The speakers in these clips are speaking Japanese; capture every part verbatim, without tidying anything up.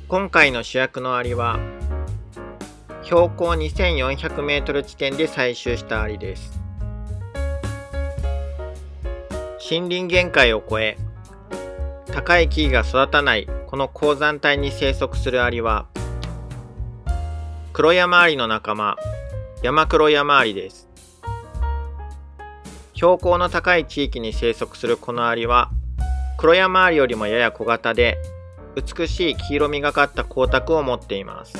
今回の主役のアリは標高にせんよんひゃくメートル地点で採集したアリです。森林限界を越え高い木々が育たないこの高山帯に生息するアリはクロヤマアリの仲間ヤマクロヤマアリです。標高の高い地域に生息するこのアリはクロヤマアリよりもやや小型で美しい黄色みがかった光沢を持っています。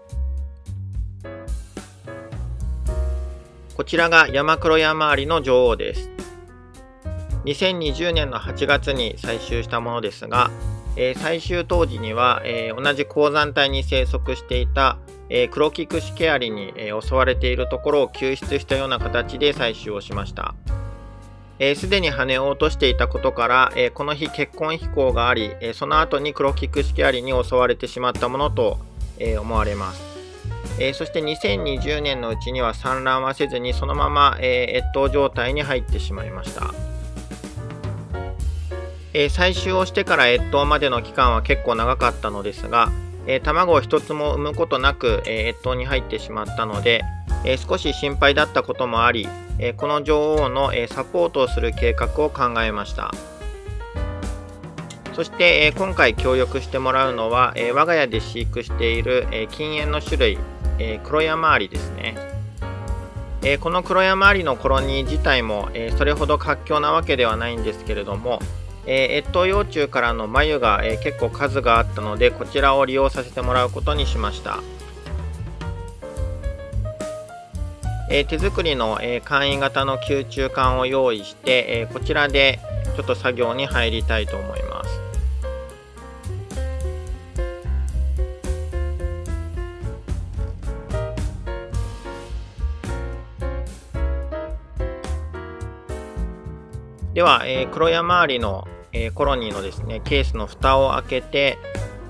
こちらがヤマクロヤマアリの女王です。にせんにじゅうねんのはちがつに採集したものですが、えー、採集当時には、えー、同じ高山帯に生息していた、えー、クロキクシケアリに、えー、襲われているところを救出したような形で採集をしました。すで、えー、に羽を落としていたことから、えー、この日結婚飛行があり、えー、その後にクロキクシケアリに襲われてしまったものと、えー、思われます。えー、そしてにせんにじゅうねんのうちには産卵はせずにそのまま、えー、越冬状態に入ってしまいました。えー、採集をしてから越冬までの期間は結構長かったのですが、えー、卵を一つも産むことなく、えー、越冬に入ってしまったので、えー、少し心配だったこともあり、えー、この女王の、えー、サポートをする計画を考えました。そして、えー、今回協力してもらうのは、えー、我が家で飼育している、えー、禁煙の種類、えー、クロヤマアリですね。えー、このクロヤマアリのコロニー自体も、えー、それほど活況なわけではないんですけれども、えー、越冬幼虫からの繭が、えー、結構数があったのでこちらを利用させてもらうことにしました。えー、手作りの、えー、簡易型の吸虫管を用意して、えー、こちらでちょっと作業に入りたいと思います。では、えー、クロヤマアリの、えー、コロニーのですねケースの蓋を開けて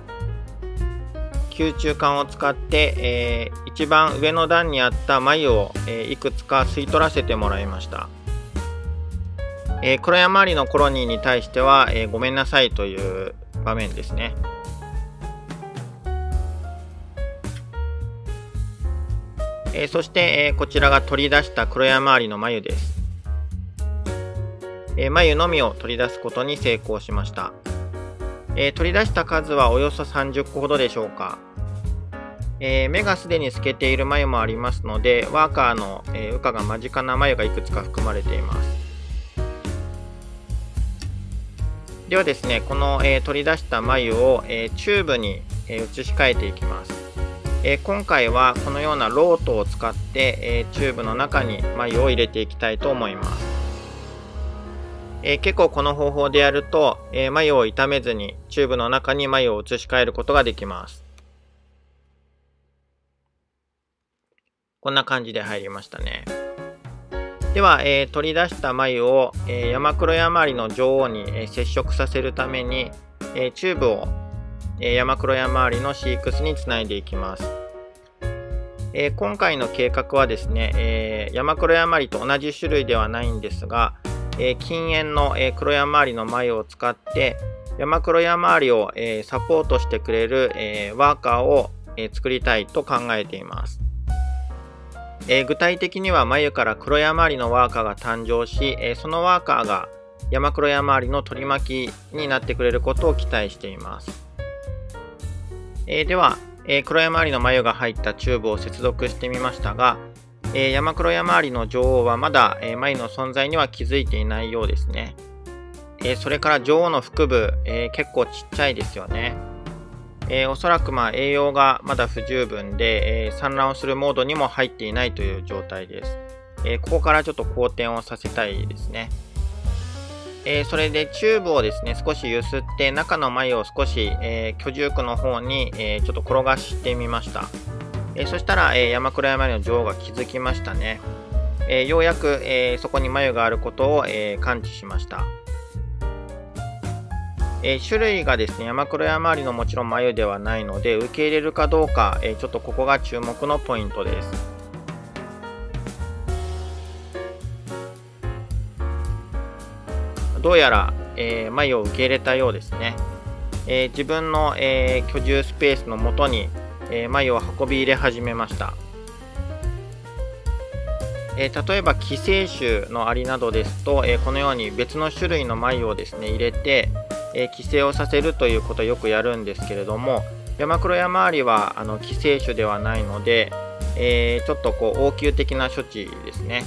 吸虫管を使って、えー、一番上の段にあった繭を、えー、いくつか吸い取らせてもらいました。えー、クロヤマアリのコロニーに対しては、えー、ごめんなさいという場面ですね。えー、そして、えー、こちらが取り出したクロヤマアリの繭です。えー、繭のみを取り出すことに成功しました。えー、取り出した数はおよそさんじゅっこほどでしょうか。えー、目がすでに透けている繭もありますので、ワーカーの、えー、羽化が間近な繭がいくつか含まれています。ではですね、この、えー、取り出した繭を、えー、チューブに、えー、移し替えていきます。えー、今回はこのようなロートを使って、えー、チューブの中に繭を入れていきたいと思います。えー、結構この方法でやると、えー、繭を傷めずにチューブの中に繭を移し替えることができます。こんな感じで入りましたね。では、えー、取り出した繭を、えー、ヤマクロヤマアリの女王に、えー、接触させるために、えー、チューブを、えー、ヤマクロヤマアリの飼育室につないでいきます。えー、今回の計画はですね、えー、ヤマクロヤマアリと同じ種類ではないんですが、えー、禁煙の、えー、クロヤマアリの繭を使ってヤマクロヤマアリを、えー、サポートしてくれる、えー、ワーカーを、えー、作りたいと考えています。えー、具体的には繭からクロヤマアリのワーカーが誕生し、えー、そのワーカーがヤマクロヤマアリの取り巻きになってくれることを期待しています。えー、では、えー、クロヤマアリの繭が入ったチューブを接続してみましたが、えー、ヤマクロヤマアリの女王はまだ、えー、繭の存在には気づいていないようですね。えー、それから女王の腹部、えー、結構ちっちゃいですよね。えー、おそらくまあ栄養がまだ不十分で、えー、産卵をするモードにも入っていないという状態です。えー、ここからちょっと好転をさせたいですね。えー、それでチューブをですね少し揺すって中の繭を少し、えー、居住区の方に、えー、ちょっと転がしてみました。えー、そしたら、えー、ヤマクロヤマアリの女王が気づきましたね。えー、ようやく、えー、そこに繭があることを、えー、感知しました。えー、種類がですねヤマクロヤマアリのもちろん繭ではないので受け入れるかどうか、えー、ちょっとここが注目のポイントです。どうやら、えー、繭を受け入れたようですね。 えー、自分の、えー、居住スペースのもとに、えー、繭を運び入れ始めました。えー、例えば寄生種のアリなどですと、えー、このように別の種類の繭をですね入れて、えー、寄生をさせるということをよくやるんですけれども、山黒山アリはあの寄生種ではないので、えー、ちょっとこう応急的な処置ですね。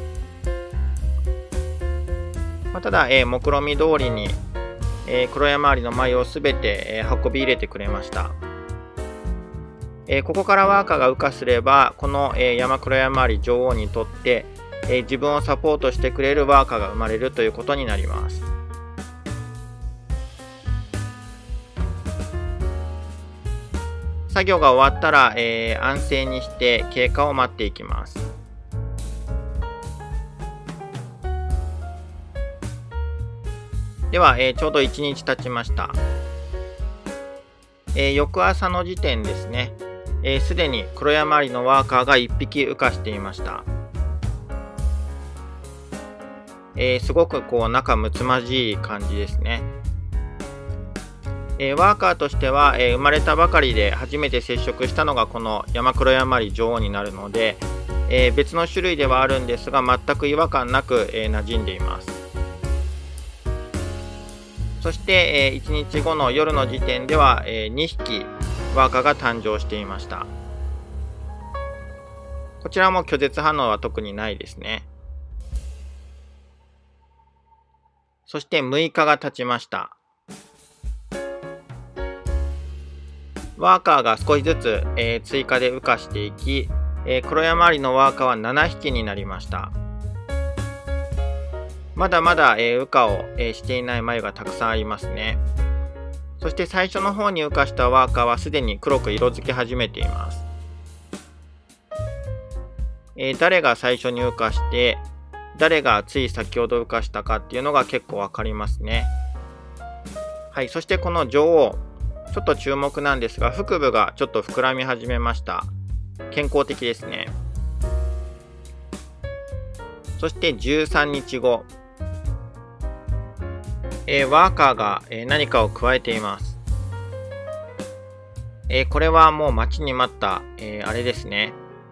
まあ、ただ、えー、目論見通りに、えー、黒山アリの繭をすべて、えー、運び入れてくれました。えー、ここからワーカーが羽化すれば、この、えー、山黒山アリ女王にとって、えー、自分をサポートしてくれるワーカーが生まれるということになります。作業が終わったら、えー、安静にして経過を待っていきます。では、えー、ちょうどいちにち経ちました。えー、翌朝の時点ですね、すで、えー、に黒山アリのワーカーがいっぴき羽化していました。えー、すごくこう仲睦まじい感じですね。えー、ワーカーとしては、えー、生まれたばかりで初めて接触したのがこの山黒山アリ女王になるので、えー、別の種類ではあるんですが全く違和感なく、えー、馴染んでいます。そして、えー、いちにちごの夜の時点では、えー、にひきワーカーが誕生していました。こちらも拒絶反応は特にないですね。そしてむいかが経ちました。ワーカーが少しずつ、えー、追加で羽化していき、えー、黒山アリのワーカーはななひきになりました。まだまだ、えー、羽化を、えー、していない繭がたくさんありますね。そして最初の方に羽化したワーカーはすでに黒く色づき始めています。えー、誰が最初に羽化して誰がつい先ほど羽化したかっていうのが結構わかりますね。はい、そしてこの女王ちょっと注目なんですが、腹部がちょっと膨らみ始めました。健康的ですね。そしてじゅうさんにちご、えー、ワーカーが、えー、何かを加えています。えー、これはもう待ちに待った、えー、あれですね。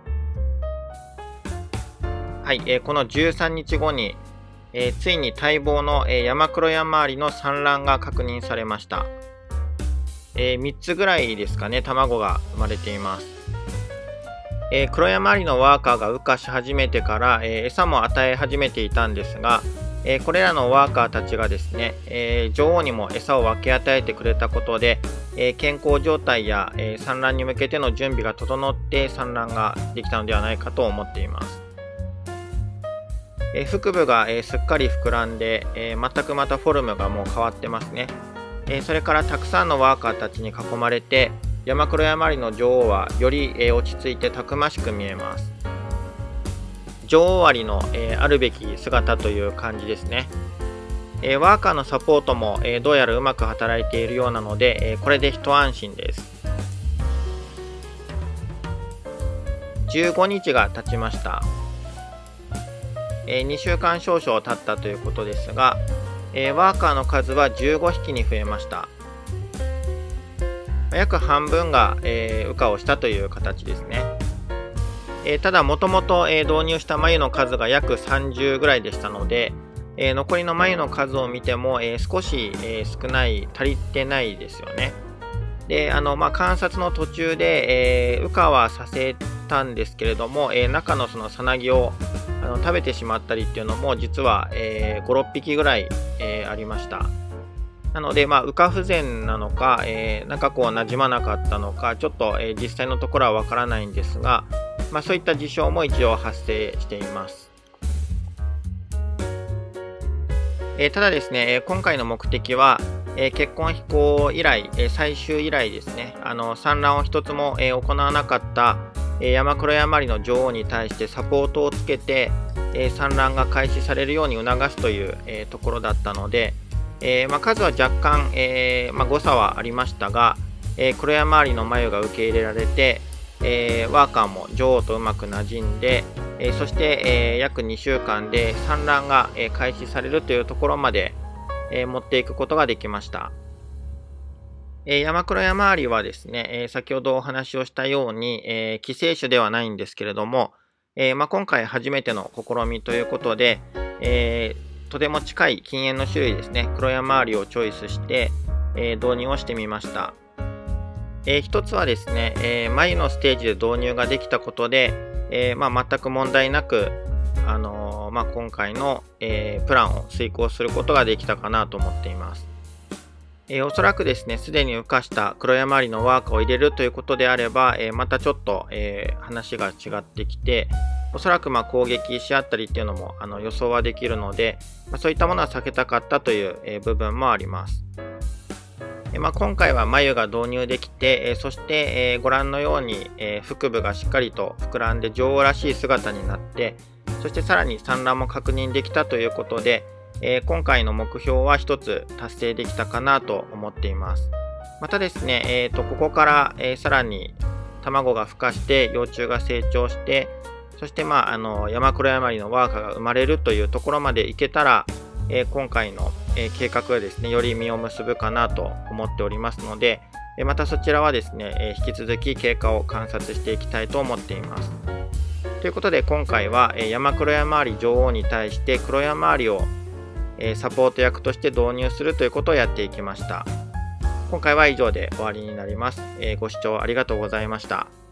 はい、えー、このじゅうさんにちごに、えー、ついに待望の、えー、山黒山アリの産卵が確認されました。えー、みっつぐらいですかね、卵が生まれています。えー、黒山アリのワーカーが羽化し始めてから、えー、餌も与え始めていたんですが、えー、これらのワーカーたちがですね、えー、女王にも餌を分け与えてくれたことで、えー、健康状態や、えー、産卵に向けての準備が整って産卵ができたのではないかと思っています。えー、腹部が、えー、すっかり膨らんで、えー、全くまたフォルムがもう変わってますね。えー、それからたくさんのワーカーたちに囲まれて、山黒山アリの女王はより、えー、落ち着いてたくましく見えます。女王アリの、えー、あるべき姿という感じですね。えー、ワーカーのサポートも、えー、どうやらうまく働いているようなので、えー、これで一安心です。じゅうごにちが経ちました。えー、にしゅうかん少々経ったということですが、えー、ワーカーの数はじゅうごひきに増えました。約半分が、えー、羽化をしたという形ですね。えー、ただもともと導入した繭の数が約さんじゅうぐらいでしたので、えー、残りの繭の数を見ても、えー、少し、えー、少ない、足りてないですよね。で、あの、まあ、観察の途中で、えー、羽化はさせたんですけれども、えー、中のそのさなぎをあの食べてしまったりっていうのも実は、えー、ご、ろっぴきぐらい、えー、ありました。なので、まあ、羽化不全なのか、えー、なんかこう馴染まなかったのか、ちょっと、えー、実際のところはわからないんですが、まあ、そういった事象も一応発生しています。えー、ただですね、今回の目的は、えー、結婚飛行以来、えー、最終以来ですね、あの産卵を一つも、えー、行わなかった、えー、山黒山アリの女王に対してサポートをつけて、えー、産卵が開始されるように促すという、えー、ところだったので、えーまあ、数は若干、えーまあ、誤差はありましたが、えー、黒山アリの繭が受け入れられて、えー、ワーカーも女王とうまく馴染んで、えー、そして、えー、約にしゅうかんで産卵が、えー、開始されるというところまで、えー、持っていくことができました。 えー、山黒山アリはですね、えー、先ほどお話をしたように、えー、寄生種ではないんですけれども、えーまあ、今回初めての試みということで、えー、とても近い禁煙の種類ですね、黒山アリをチョイスして、えー、導入をしてみました。えー、一つはですね、えー、眉のステージで導入ができたことで、えーまあ、全く問題なく、あのーまあ、今回の、えー、プランを遂行することができたかなと思っています。えー、おそらくですね、すでに浮かした黒山アリのワーカーを入れるということであれば、えー、またちょっと、えー、話が違ってきて、おそらくまあ攻撃し合ったりっていうのもあの予想はできるので、まあ、そういったものは避けたかったという、えー、部分もあります。えーまあ、今回は眉が導入できて、えー、そして、えー、ご覧のように、えー、腹部がしっかりと膨らんで女王らしい姿になって、そしてさらに産卵も確認できたということで、えー、今回の目標は一つ達成できたかなと思っています。またですね、えー、とここから、えー、さらに卵が孵化して幼虫が成長して、そして、まあ、あの山黒山アリのワーカーが生まれるというところまでいけたら、えー、今回の、えー、計画がですねより実を結ぶかなと思っておりますので、えー、またそちらはですね、えー、引き続き経過を観察していきたいと思っています。ということで今回は、えー、山黒山アリ女王に対して黒山アリをサポート役として導入するということをやっていきました。今回は以上で終わりになります。ご視聴ありがとうございました。